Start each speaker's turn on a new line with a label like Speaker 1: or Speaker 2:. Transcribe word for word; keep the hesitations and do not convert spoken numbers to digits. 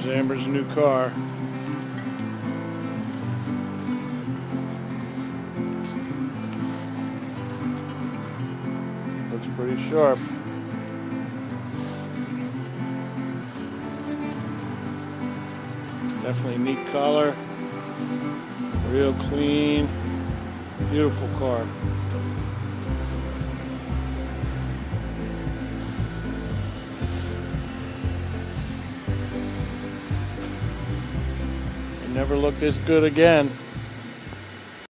Speaker 1: There's Amber's new car. Looks pretty sharp. Definitely neat color. Real clean. Beautiful car. It never looked this good again.